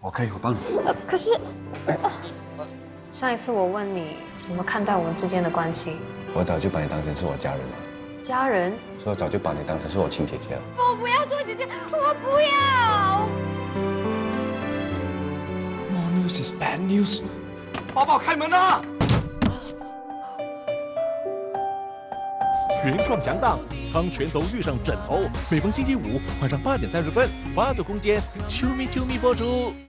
我可以，我帮你。 可是，上一次我问你怎么看待我们之间的关系， 我早就把你当成是我家人了。 家人？ 所以我早就把你当成是我亲姐姐了。 我不要做姐姐，我不要。 No news is bad news。宝宝开门啊！ 原创强档，当拳头遇上枕头，每逢星期五晚上8点30分，8度空间，啾咪啾咪播出。